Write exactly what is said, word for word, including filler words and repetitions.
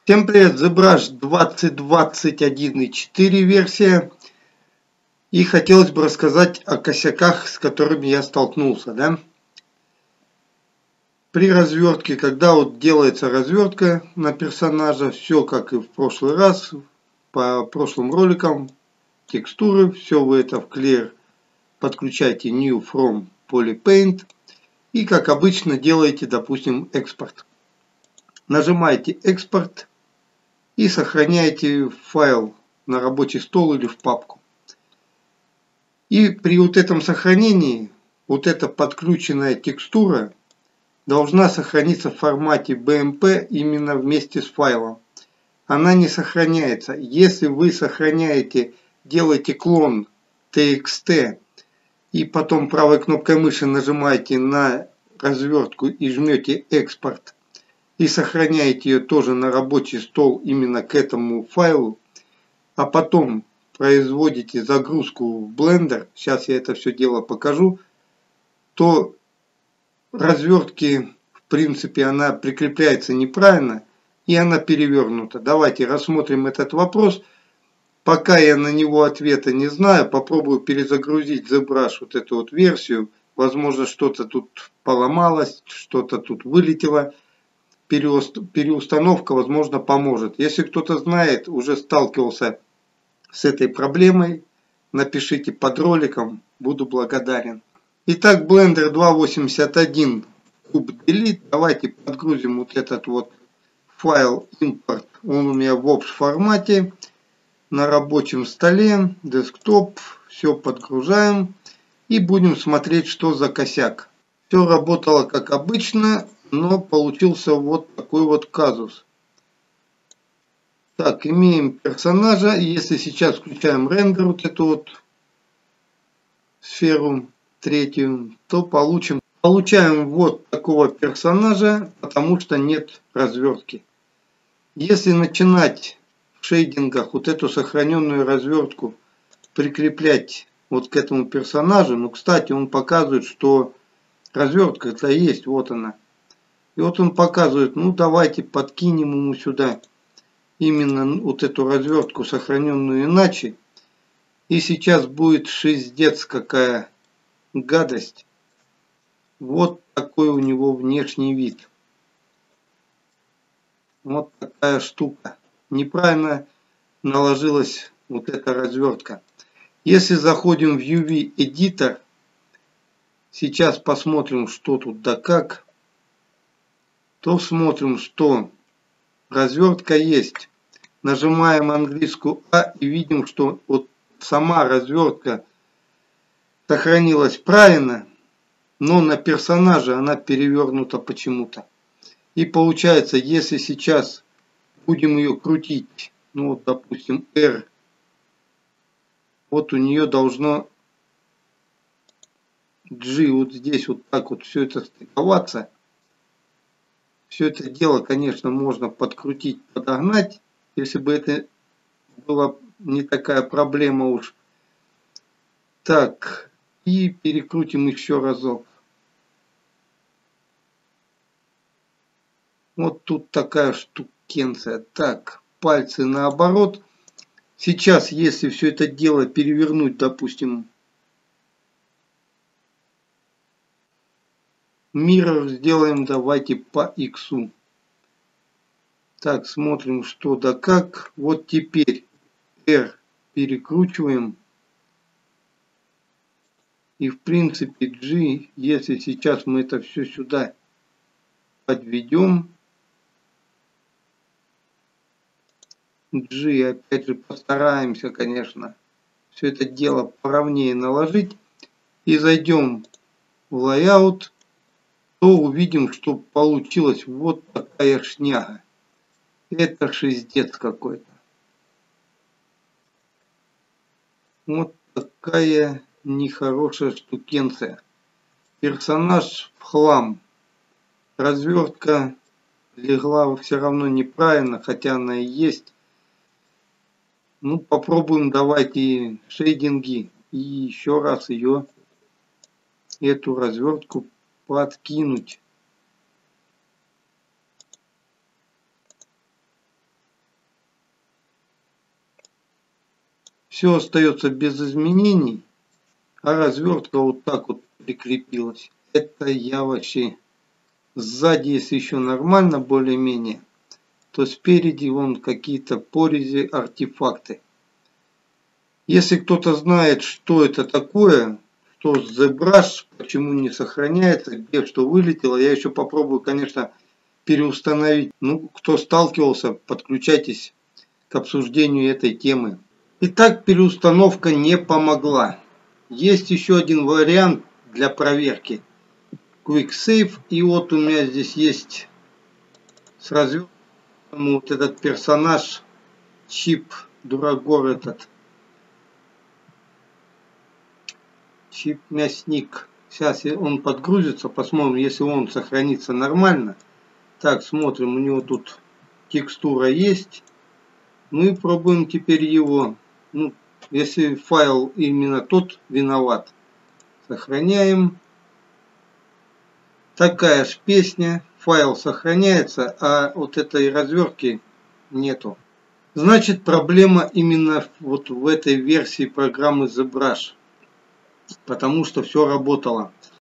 Всем привет, ZBrush двадцать двадцать один и четыре версия. И хотелось бы рассказать о косяках, с которыми я столкнулся. Да? При развертке, когда вот делается развертка на персонажа, все как и в прошлый раз, по прошлым роликам, текстуры, все вы это в Clear подключаете New from Polypaint. И как обычно делаете, допустим, экспорт. Нажимаете экспорт. И сохраняете файл на рабочий стол или в папку. И при вот этом сохранении, вот эта подключенная текстура должна сохраниться в формате би эм пи именно вместе с файлом. Она не сохраняется. Если вы сохраняете, делаете клон ти экс ти и потом правой кнопкой мыши нажимаете на развертку и жмете экспорт, и сохраняете ее тоже на рабочий стол именно к этому файлу, а потом производите загрузку в Blender, сейчас я это все дело покажу, то развертки, в принципе, она прикрепляется неправильно и она перевернута. Давайте рассмотрим этот вопрос. Пока я на него ответа не знаю, попробую перезагрузить ZBrush, вот эту вот версию. Возможно, что-то тут поломалось, что-то тут вылетело. Переустановка, возможно, поможет. Если кто-то знает, уже сталкивался с этой проблемой, напишите под роликом, буду благодарен. Итак, Blender два восемьдесят один Cube Delete. Давайте подгрузим вот этот вот файл импорт. Он у меня в общ формате на рабочем столе, десктоп. Все подгружаем и будем смотреть, что за косяк. Все работало как обычно, но получился вот такой вот казус. Так, имеем персонажа. Если сейчас включаем рендер, вот эту вот сферу третью, то получим, получаем вот такого персонажа, потому что нет развертки. Если начинать в шейдингах вот эту сохраненную развертку прикреплять вот к этому персонажу, ну, кстати, он показывает, что развертка-то есть, вот она. И вот он показывает, ну давайте подкинем ему сюда именно вот эту развертку, сохраненную иначе. И сейчас будет шиздец какая гадость. Вот такой у него внешний вид. Вот такая штука. Неправильно наложилась вот эта развертка. Если заходим в ю ви Editor, сейчас посмотрим, что тут да как, то смотрим, что развертка есть. Нажимаем английскую А и видим, что вот сама развертка сохранилась правильно, но на персонаже она перевернута почему-то. И получается, если сейчас будем ее крутить, ну вот допустим R, вот у нее должно G вот здесь вот так вот все это стыковаться. Все это дело, конечно, можно подкрутить, подогнать, если бы это была не такая проблема уж. Так, и перекрутим еще разок. Вот тут такая штукенция. Так, пальцы наоборот. Сейчас, если все это дело перевернуть, допустим, Mirror сделаем, давайте по X. Так, смотрим, что да как. Вот теперь R перекручиваем. И в принципе G, если сейчас мы это все сюда подведем. G, опять же, постараемся, конечно, все это дело поровнее наложить. И зайдем в Layout, то увидим, что получилась вот такая шняга. Это шиздец какой-то. Вот такая нехорошая штукенция. Персонаж в хлам. Развертка легла все равно неправильно, хотя она и есть. Ну, попробуем, давайте шейдинги. И еще раз ее, эту развертку, подкинуть. Все остается без изменений, а развертка вот так вот прикрепилась. Это я вообще... Сзади, если еще нормально, более-менее, то спереди вон какие-то порези, артефакты. Если кто-то знает, что это такое, что ZBrush, почему не сохраняется, где что вылетело, я еще попробую, конечно, переустановить. Ну, кто сталкивался, подключайтесь к обсуждению этой темы. Итак, переустановка не помогла. Есть еще один вариант для проверки. Quick Save. И вот у меня здесь есть с разверткой вот этот персонаж, Чип Дурагор этот. Чип Мясник. Сейчас он подгрузится, посмотрим, если он сохранится нормально. Так, смотрим, у него тут текстура есть. Ну и пробуем теперь его. Ну, если файл именно тот виноват, сохраняем. Такая же песня. Файл сохраняется, а вот этой развертки нету. Значит, проблема именно вот в этой версии программы ZBrush. Потому что все работало.